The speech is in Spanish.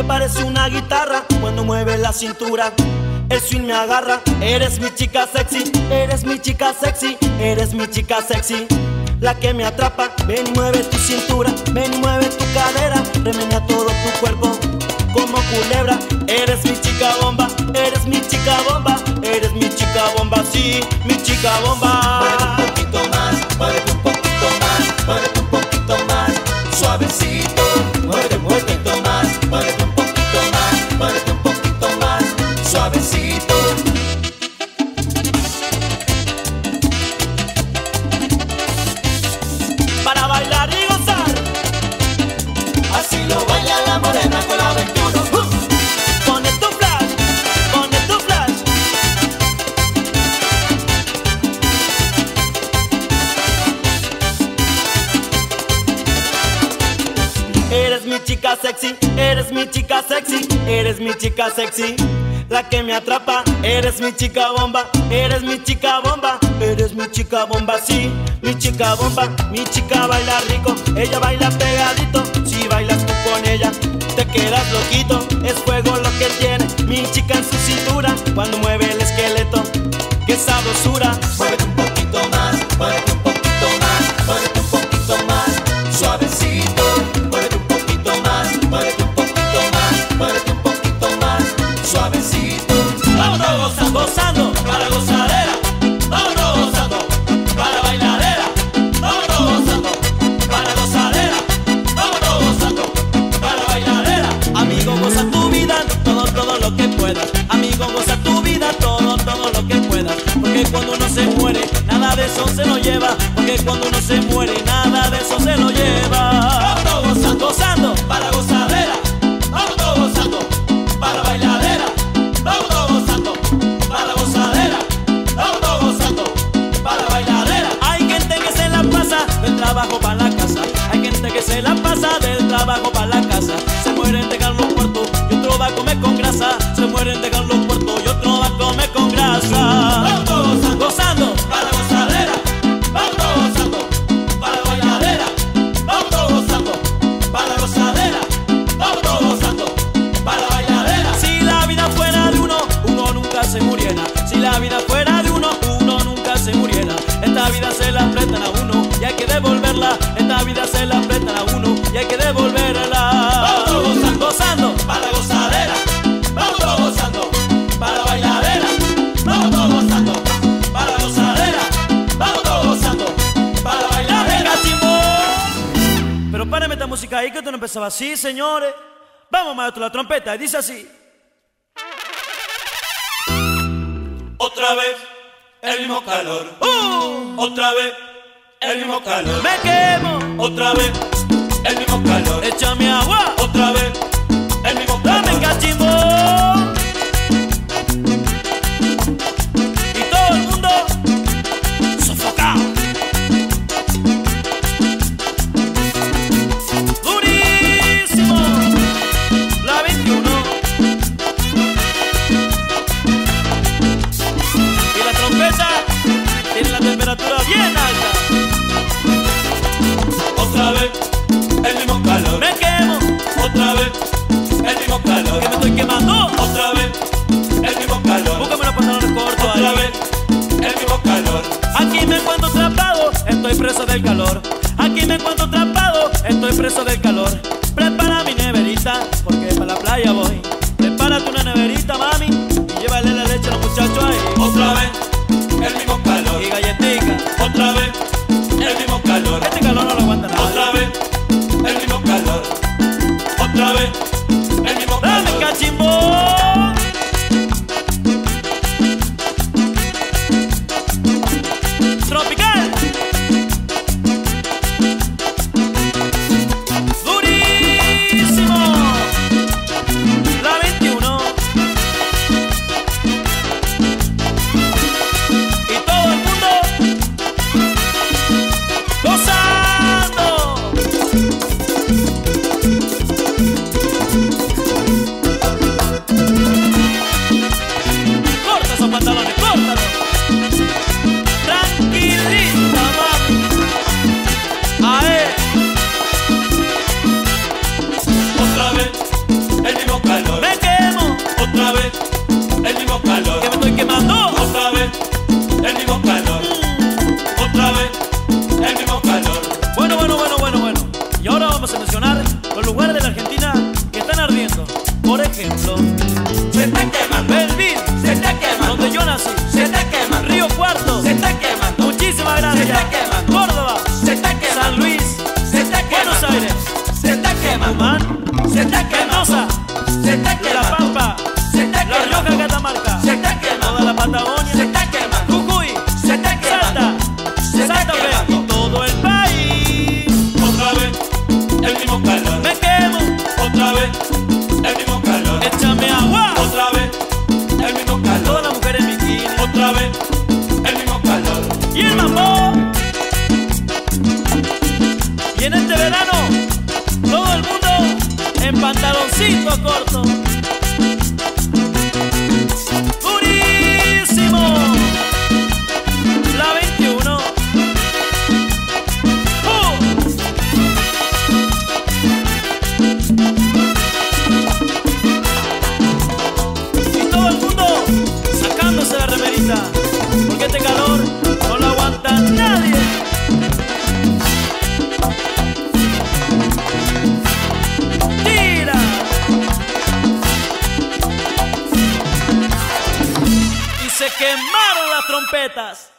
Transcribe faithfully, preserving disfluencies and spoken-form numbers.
parece una guitarra cuando mueve la cintura. El swing me agarra. Eres mi chica sexy, eres mi chica sexy, eres mi chica sexy, la que me atrapa. Ven y mueve tu cintura, ven y mueve tu cadera, remenea todo tu cuerpo como culebra. Eres mi chica bomba, eres mi chica bomba, eres mi chica bomba, sí, mi chica bomba. Muévete un poquito más, muévete un poquito más, muévete un poquito más, suavecito. Muévete un poquito más, muévete un poquito más, muévete un poquito más, suavecito. Para bailar y gozar, así lo baila la morena con la veintiuno. uh. Pone tu flash, pone tu flash. Eres mi chica sexy, eres mi chica sexy, eres mi chica sexy, la que me atrapa. Eres mi chica bomba, eres mi chica bomba, eres mi chica bomba, sí, mi chica bomba. Mi chica baila rico, ella baila pegadito. Si bailas tú con ella, te quedas loquito. Es fuego lo que tiene mi chica en su cintura cuando mueve el esqueleto, qué sabrosura. Muévete un poquito más, muévete un poquito más, muévete un poquito más, suavecito. Muévete un poquito más, muévete un poquito más, muévete un poquito más, suavecito. Vámonos gozando, gozando, Para gozadera, vámonos gozando, para bailadera, vámonos gozando, para gozadera, vámonos gozando, para bailadera. amigo, goza tu vida, todo, todo lo que puedas. Amigo, goza tu vida, todo, todo lo que puedas. Porque cuando uno se muere, nada de eso se lo lleva. Porque cuando uno se muere, nada de eso se lo lleva. Vámonos gozando, Gozando, para gozadera, vámonos gozando, para bailadera, vámonos gozando, para gozadera, vámonos gozando, para bailadera. hay gente que se la pasa del trabajo para la casa. Hay gente que se la pasa del trabajo para la casa. Se mueren de los muertos y otro va a comer con grasa. Se mueren de los muertos y otro va a comer con grasa. Vámonos gozando, Gozando, para gozadera, vámonos gozando, para bailadera, vámonos gozando, para gozadera, vámonos gozando, para bailadera. si la vida fuera de uno, uno nunca se muriera. Si la vida fuera de uno, uno nunca se muriera. Esta vida se la prestan a uno y hay que devolverla. Esta vida se la prestan a uno y hay que devolverla. Vámonos gozando, Gozando, para gozadera, vámonos gozando, para bailadera, vámonos gozando, para gozadera, vámonos gozando, para bailadera. ¡Cachimbo! Pero párame esta música ahí que esto no empezaba así, señores. Vamos, maestro, la trompeta, y dice así. Otra vez el mismo calor, ¡Uh! otra vez el mismo calor, ¡Me quemo! otra vez el mismo calor, ¡Échame agua! otra vez el mismo ¡Dame, calor. cachimbo! Y todo el mundo sofocado. ¡Durísimo! La veintiuno. Y la trompeta tiene la temperatura bien alta. Otra vez el mismo calor, ¡Me quemo! otra vez el mismo calor, ¡Que me estoy quemando! otra vez el mismo calor, Búscame los pantalones cortos otra ahí. vez el mismo calor. Aquí me encuentro atrapado, estoy preso del calor. Aquí me encuentro atrapado, estoy preso del calor. Prepara mi neverita, porque para la playa voy. Prepárate una neverita, mami, y llévale la leche a los muchachos ahí. Otra vez el mismo calor, Y galletica, otra vez el mismo calor, este calor no lo aguanta nada. otra vez el mismo calor, otra vez el mismo ¡Dame, calor. cachimbo! Tropical. Durísimo. Patagonia, se está quemando, Jujuy, se está quemando, Salta, se está Santa Fe quemando. y todo el país. Otra vez el mismo calor, Me quemo, otra vez el mismo calor, échame agua. otra vez el mismo calor, Todas las mujeres en bikini otra vez el mismo calor. y el mambo. Y en este verano todo el mundo en pantaloncito corto. Durísimo. La veintiuno. ¡Uh! Y todo el mundo sacándose la remerita, porque este calor no lo aguanta nadie. ¡Tira! Y se quemaron las trompetas.